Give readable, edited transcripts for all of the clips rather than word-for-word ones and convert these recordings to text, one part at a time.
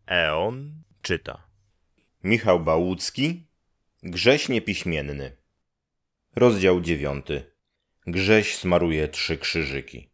Eon czyta. Michał Bałucki, Grześ Niepiśmienny. Rozdział 9. Grześ smaruje 3 krzyżyki.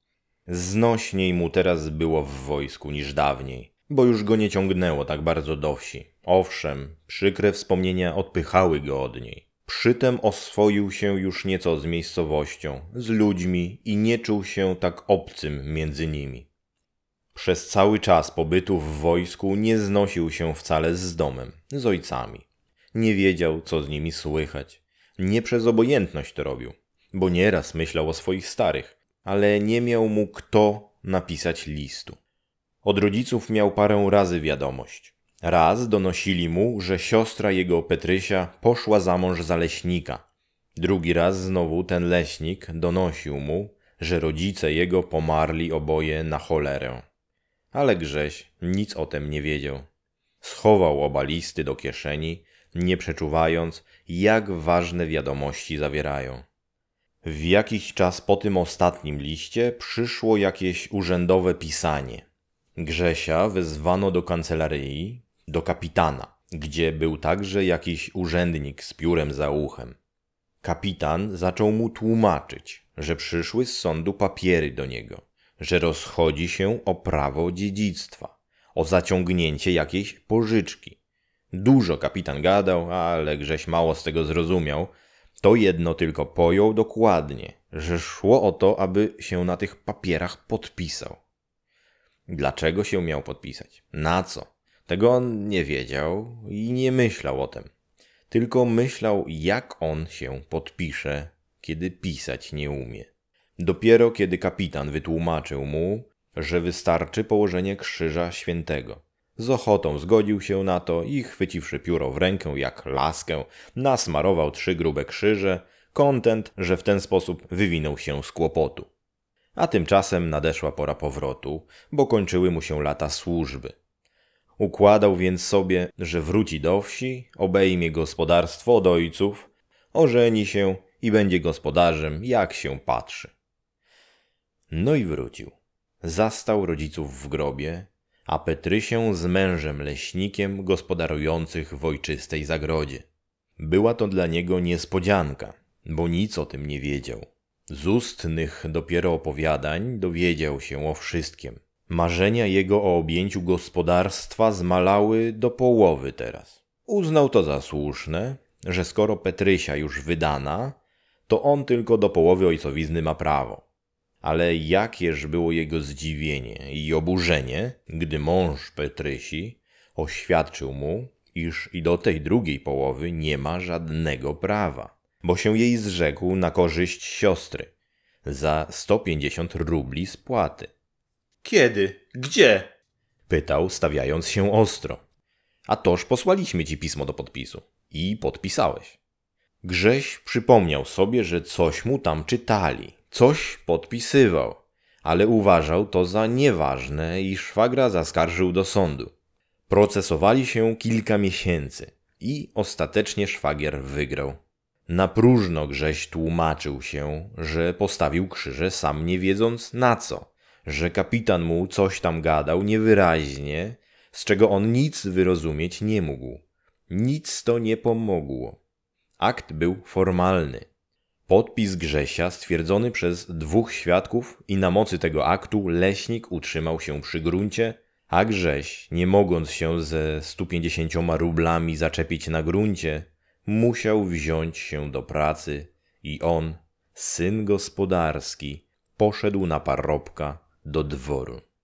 Znośniej mu teraz było w wojsku niż dawniej, bo już go nie ciągnęło tak bardzo do wsi. Owszem, przykre wspomnienia odpychały go od niej. Przytem oswoił się już nieco z miejscowością, z ludźmi i nie czuł się tak obcym między nimi. Przez cały czas pobytu w wojsku nie znosił się wcale z domem, z ojcami. Nie wiedział, co z nimi słychać. Nie przez obojętność to robił, bo nieraz myślał o swoich starych, ale nie miał mu kto napisać listu. Od rodziców miał parę razy wiadomość. Raz donosili mu, że siostra jego Petrysia poszła za mąż za leśnika. Drugi raz znowu ten leśnik donosił mu, że rodzice jego pomarli oboje na cholerę. Ale Grześ nic o tem nie wiedział. Schował oba listy do kieszeni, nie przeczuwając, jak ważne wiadomości zawierają. W jakiś czas po tym ostatnim liście przyszło jakieś urzędowe pisanie. Grzesia wezwano do kancelarii, do kapitana, gdzie był także jakiś urzędnik z piórem za uchem. Kapitan zaczął mu tłumaczyć, że przyszły z sądu papiery do niego, że rozchodzi się o prawo dziedzictwa, o zaciągnięcie jakiejś pożyczki. Dużo kapitan gadał, ale Grześ mało z tego zrozumiał. To jedno tylko pojął dokładnie, że szło o to, aby się na tych papierach podpisał. Dlaczego się miał podpisać? Na co? Tego on nie wiedział i nie myślał o tym. Tylko myślał, jak on się podpisze, kiedy pisać nie umie. Dopiero kiedy kapitan wytłumaczył mu, że wystarczy położenie krzyża świętego. Z ochotą zgodził się na to i chwyciwszy pióro w rękę jak laskę, nasmarował 3 grube krzyże, kontent, że w ten sposób wywinął się z kłopotu. A tymczasem nadeszła pora powrotu, bo kończyły mu się lata służby. Układał więc sobie, że wróci do wsi, obejmie gospodarstwo od ojców, ożeni się i będzie gospodarzem, jak się patrzy. No i wrócił. Zastał rodziców w grobie, a Petrysię z mężem leśnikiem gospodarujących w ojczystej zagrodzie. Była to dla niego niespodzianka, bo nic o tym nie wiedział. Z ustnych dopiero opowiadań dowiedział się o wszystkim. Marzenia jego o objęciu gospodarstwa zmalały do połowy teraz. Uznał to za słuszne, że skoro Petrysia już wydana, to on tylko do połowy ojcowizny ma prawo. Ale jakież było jego zdziwienie i oburzenie, gdy mąż Petrysi oświadczył mu, iż i do tej drugiej połowy nie ma żadnego prawa, bo się jej zrzekł na korzyść siostry za 150 rubli spłaty. Kiedy? Gdzie? Pytał, stawiając się ostro. A toż posłaliśmy ci pismo do podpisu. I podpisałeś. Grześ przypomniał sobie, że coś mu tam czytali. Coś podpisywał, ale uważał to za nieważne i szwagra zaskarżył do sądu. Procesowali się kilka miesięcy i ostatecznie szwagier wygrał. Na próżno Grześ tłumaczył się, że postawił krzyże sam nie wiedząc na co, że kapitan mu coś tam gadał niewyraźnie, z czego on nic wyrozumieć nie mógł. Nic to nie pomogło. Akt był formalny. Podpis Grzesia stwierdzony przez 2 świadków i na mocy tego aktu leśnik utrzymał się przy gruncie, a Grześ, nie mogąc się ze 150 rublami zaczepić na gruncie, musiał wziąć się do pracy i on, syn gospodarski, poszedł na parobka do dworu.